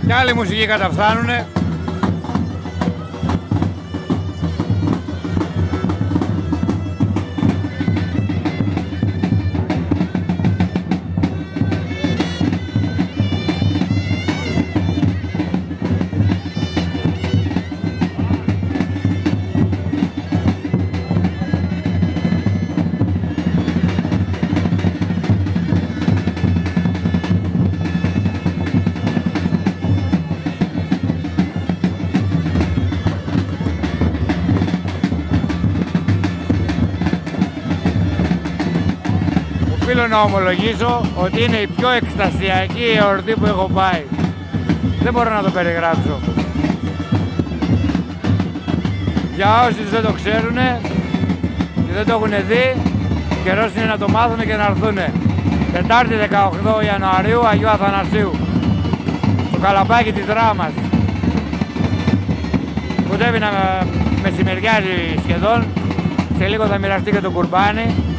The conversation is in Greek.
Και άλλη μουσική καταφθάνουνε. Οφείλω να ομολογήσω ότι είναι η πιο εκστασιακή εορτή που έχω πάει. Δεν μπορώ να το περιγράψω. Για όσους δεν το ξέρουνε και δεν το έχουν δει, καιρός είναι να το μάθουνε και να έρθουνε. Τετάρτη 18 Ιανουαρίου, Αγίου Αθανασίου, στο καλαμπάκι της Δράμας. Κοντεύει να μεσημεριάζει σχεδόν, σε λίγο θα μοιραστεί και το κουρμπάνι.